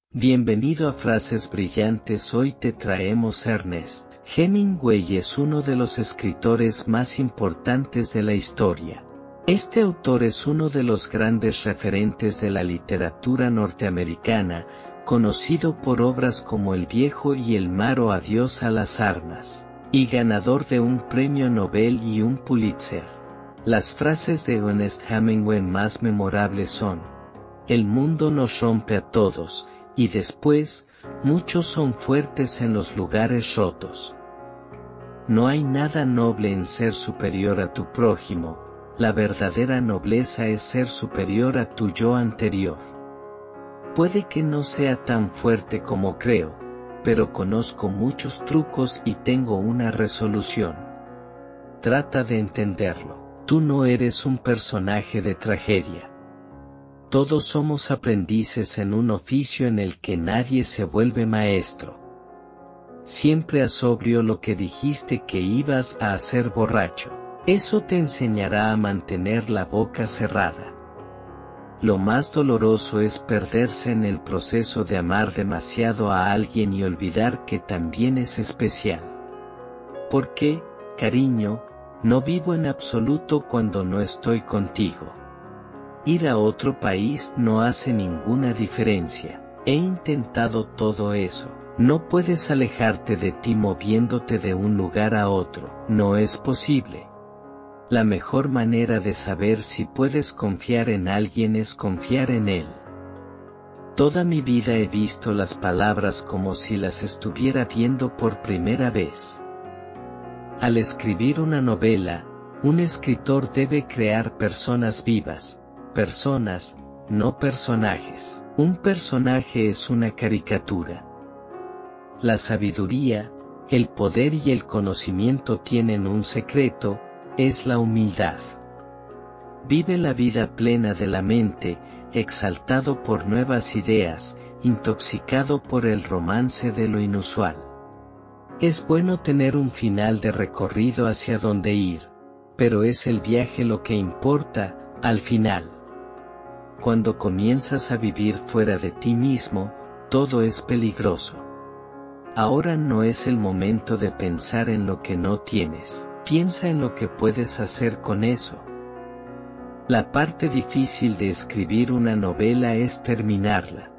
Bienvenido a Frases Brillantes. Hoy te traemos Ernest Hemingway. Es uno de los escritores más importantes de la historia. Este autor es uno de los grandes referentes de la literatura norteamericana, conocido por obras como El viejo y el mar o Adiós a las armas, y ganador de un premio Nobel y un Pulitzer. Las frases de Ernest Hemingway más memorables son: el mundo nos rompe a todos, y después, muchos son fuertes en los lugares rotos. No hay nada noble en ser superior a tu prójimo, la verdadera nobleza es ser superior a tu yo anterior. Puede que no sea tan fuerte como creo, pero conozco muchos trucos y tengo una resolución. Trata de entenderlo. Tú no eres un personaje de tragedia. Todos somos aprendices en un oficio en el que nadie se vuelve maestro. Siempre haz sobrio lo que dijiste que ibas a hacer borracho. Eso te enseñará a mantener la boca cerrada. Lo más doloroso es perderse en el proceso de amar demasiado a alguien y olvidar que también es especial. ¿Por qué, cariño, no vivo en absoluto cuando no estoy contigo? Ir a otro país no hace ninguna diferencia. He intentado todo eso. No puedes alejarte de ti moviéndote de un lugar a otro. No es posible. La mejor manera de saber si puedes confiar en alguien es confiar en él. Toda mi vida he visto las palabras como si las estuviera viendo por primera vez. Al escribir una novela, un escritor debe crear personas vivas. Personas, no personajes. Un personaje es una caricatura. La sabiduría, el poder y el conocimiento tienen un secreto, es la humildad. Vive la vida plena de la mente, exaltado por nuevas ideas, intoxicado por el romance de lo inusual. Es bueno tener un final de recorrido hacia donde ir, pero es el viaje lo que importa, al final. Cuando comienzas a vivir fuera de ti mismo, todo es peligroso. Ahora no es el momento de pensar en lo que no tienes, piensa en lo que puedes hacer con eso. La parte difícil de escribir una novela es terminarla.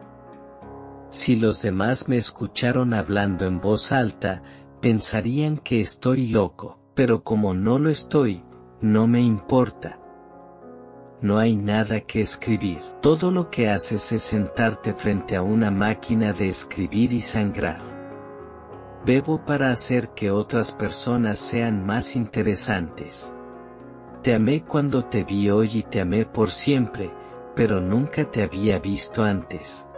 Si los demás me escucharon hablando en voz alta, pensarían que estoy loco, pero como no lo estoy, no me importa. No hay nada que escribir. Todo lo que haces es sentarte frente a una máquina de escribir y sangrar. Bebo para hacer que otras personas sean más interesantes. Te amé cuando te vi hoy y te amé por siempre, pero nunca te había visto antes.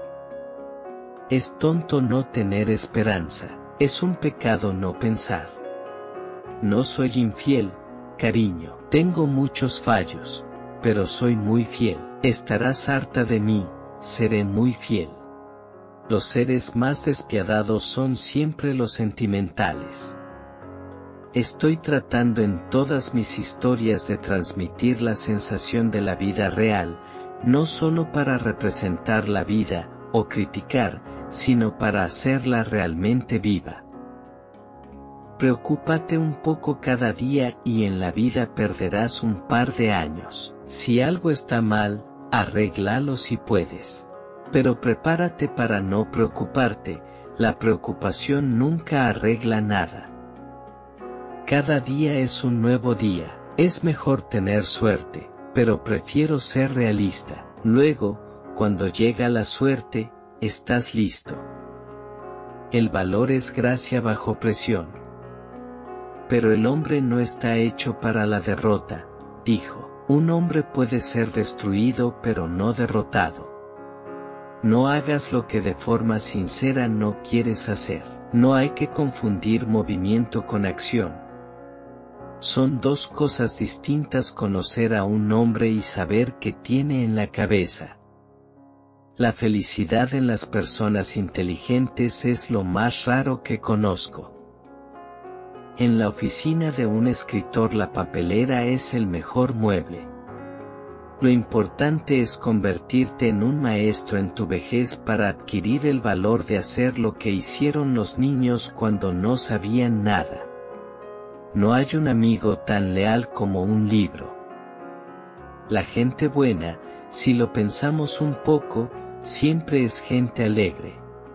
Es tonto no tener esperanza. Es un pecado no pensar. No soy infiel, cariño. Tengo muchos fallos, pero soy muy fiel. Estarás harta de mí, seré muy fiel. Los seres más despiadados son siempre los sentimentales. Estoy tratando en todas mis historias de transmitir la sensación de la vida real, no solo para representar la vida, o criticar, sino para hacerla realmente viva. Preocúpate un poco cada día y en la vida perderás un par de años. Si algo está mal, arréglalo si puedes. Pero prepárate para no preocuparte, la preocupación nunca arregla nada. Cada día es un nuevo día. Es mejor tener suerte, pero prefiero ser realista. Luego, cuando llega la suerte, estás listo. El valor es gracia bajo presión. Pero el hombre no está hecho para la derrota, dijo. Un hombre puede ser destruido pero no derrotado. No hagas lo que de forma sincera no quieres hacer. No hay que confundir movimiento con acción. Son dos cosas distintas: conocer a un hombre y saber qué tiene en la cabeza. La felicidad en las personas inteligentes es lo más raro que conozco. En la oficina de un escritor la papelera es el mejor mueble. Lo importante es convertirte en un maestro en tu vejez para adquirir el valor de hacer lo que hicieron los niños cuando no sabían nada. No hay un amigo tan leal como un libro. La gente buena, si lo pensamos un poco, siempre es gente alegre.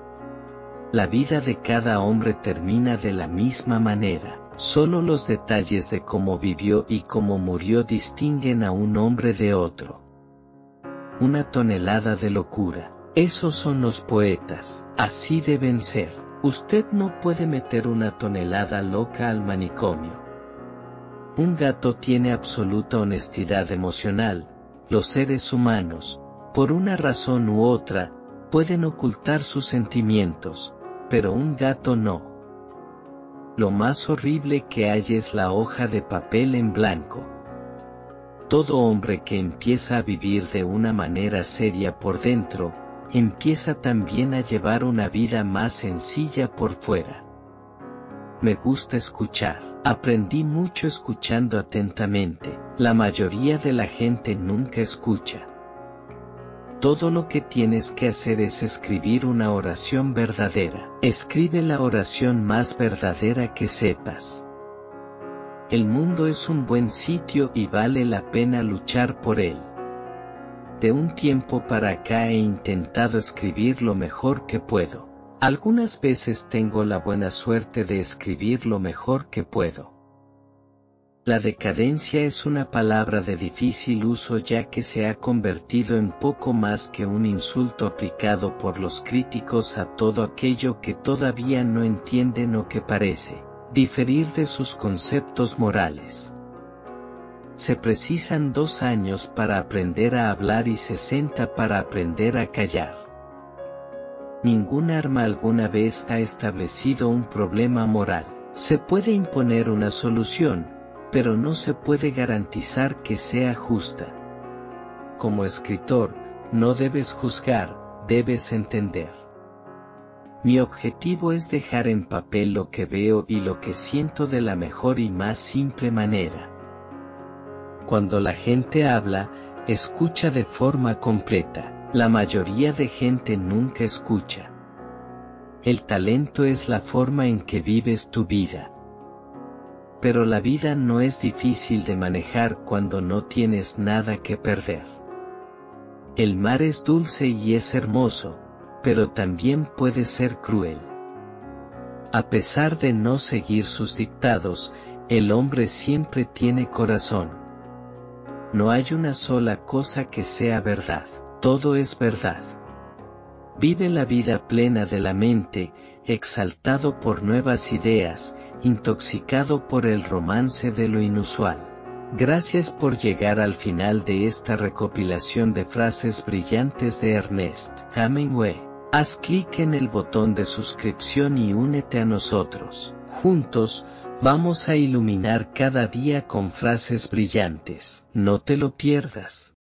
La vida de cada hombre termina de la misma manera. Solo los detalles de cómo vivió y cómo murió distinguen a un hombre de otro. Una tonelada de locura. Esos son los poetas. Así deben ser. Usted no puede meter una tonelada loca al manicomio. Un gato tiene absoluta honestidad emocional. Los seres humanos, por una razón u otra, pueden ocultar sus sentimientos, pero un gato no. Lo más horrible que hay es la hoja de papel en blanco. Todo hombre que empieza a vivir de una manera seria por dentro, empieza también a llevar una vida más sencilla por fuera. Me gusta escuchar. Aprendí mucho escuchando atentamente. La mayoría de la gente nunca escucha. Todo lo que tienes que hacer es escribir una oración verdadera. Escribe la oración más verdadera que sepas. El mundo es un buen sitio y vale la pena luchar por él. De un tiempo para acá he intentado escribir lo mejor que puedo. Algunas veces tengo la buena suerte de escribir lo mejor que puedo. La decadencia es una palabra de difícil uso ya que se ha convertido en poco más que un insulto aplicado por los críticos a todo aquello que todavía no entienden o que parece diferir de sus conceptos morales. Se precisan 2 años para aprender a hablar y 60 para aprender a callar. Ningún arma alguna vez ha establecido un problema moral. Se puede imponer una solución, pero no se puede garantizar que sea justa. Como escritor, no debes juzgar, debes entender. Mi objetivo es dejar en papel lo que veo y lo que siento de la mejor y más simple manera. Cuando la gente habla, escucha de forma completa. La mayoría de gente nunca escucha. El talento es la forma en que vives tu vida. Pero la vida no es difícil de manejar cuando no tienes nada que perder. El mar es dulce y es hermoso, pero también puede ser cruel. A pesar de no seguir sus dictados, el hombre siempre tiene corazón. No hay una sola cosa que sea verdad, todo es verdad. Vive la vida plena de la mente, exaltado por nuevas ideas, intoxicado por el romance de lo inusual. Gracias por llegar al final de esta recopilación de frases brillantes de Ernest Hemingway. Haz clic en el botón de suscripción y únete a nosotros. Juntos, vamos a iluminar cada día con frases brillantes. No te lo pierdas.